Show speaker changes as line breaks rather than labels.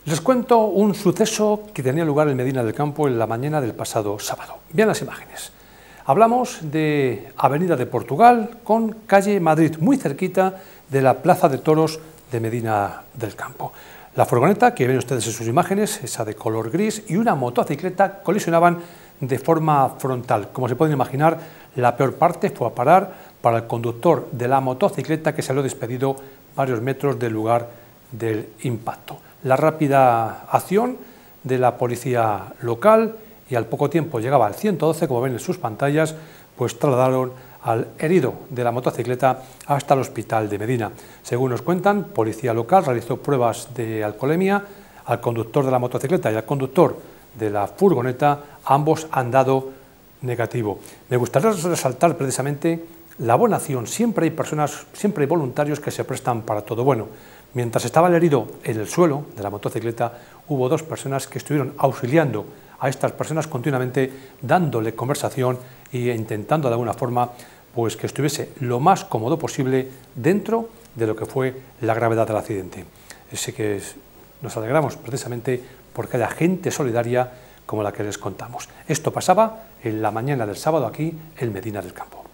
Les cuento un suceso que tenía lugar en Medina del Campo en la mañana del pasado sábado. Vean las imágenes. Hablamos de Avenida de Portugal con calle Madrid, muy cerquita de la Plaza de Toros de Medina del Campo. La furgoneta, que ven ustedes en sus imágenes, esa de color gris, y una motocicleta colisionaban de forma frontal. Como se pueden imaginar, la peor parte fue a parar para el conductor de la motocicleta, que salió despedido varios metros del lugar del impacto. La rápida acción de la policía local, y al poco tiempo llegaba al 112, como ven en sus pantallas, pues trasladaron al herido de la motocicleta hasta el hospital de Medina. Según nos cuentan, policía local realizó pruebas de alcoholemia al conductor de la motocicleta y al conductor de la furgoneta. Ambos han dado negativo. Me gustaría resaltar precisamente la buena acción. Siempre hay personas, siempre hay voluntarios que se prestan para todo. Bueno, mientras estaba el herido en el suelo de la motocicleta, hubo dos personas que estuvieron auxiliando a estas personas continuamente, dándole conversación e intentando de alguna forma pues que estuviese lo más cómodo posible dentro de lo que fue la gravedad del accidente. Así que nos alegramos precisamente porque haya gente solidaria como la que les contamos. Esto pasaba en la mañana del sábado aquí en Medina del Campo.